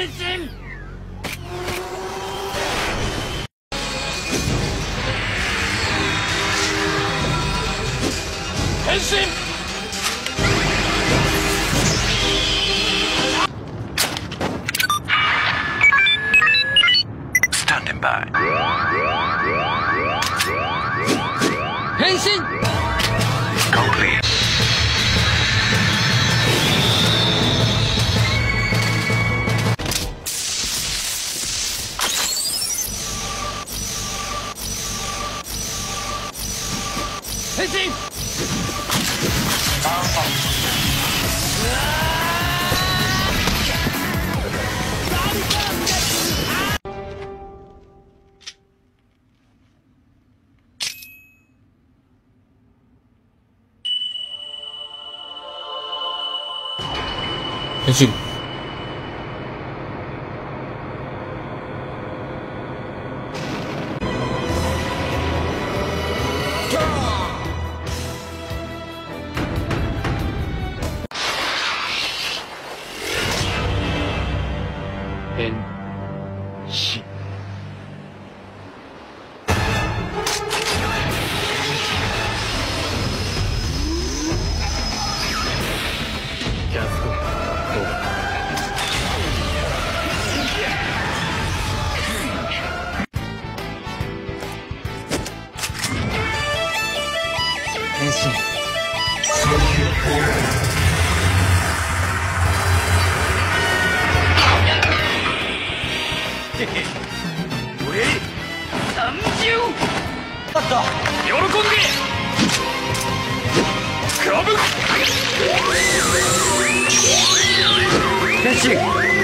変身。変身。 Standing by. 変身。 Complete. 変身。変身。変身。キャスト。変身。俺三十だった喜んでクラブ変身。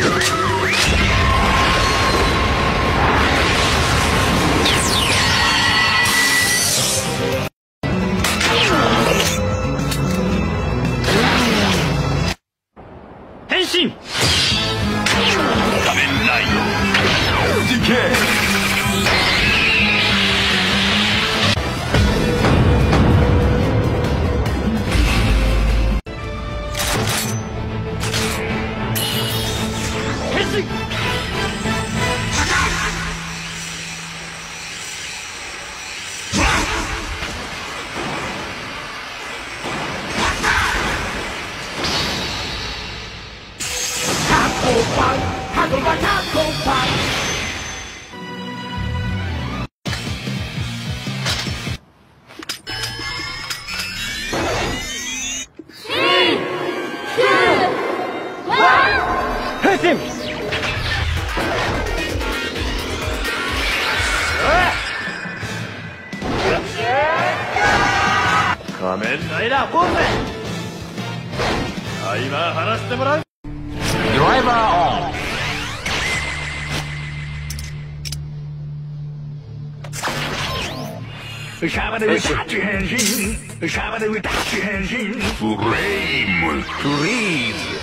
変身。仮面ライドディケイ。変身。タコパ変身。仮面ライダーポーズ。タイマー離してもらう。ドライバーオン。シャバで歌って変身。シャバで歌って変身。フレームフリーズ。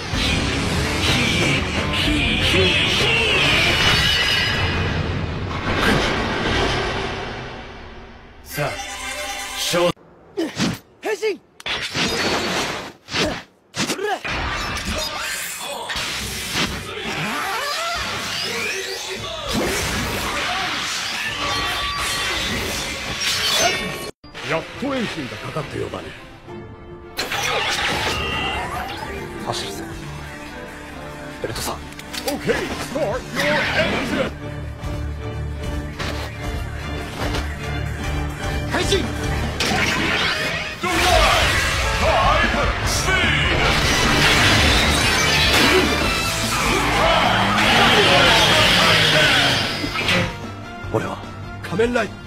さあ、勝負。変身。やっとエンジンがかかって呼ばね。走るぜベルトさん。 OK, start your engine. 変身。 Drive Type Speed. 俺は仮面ライダー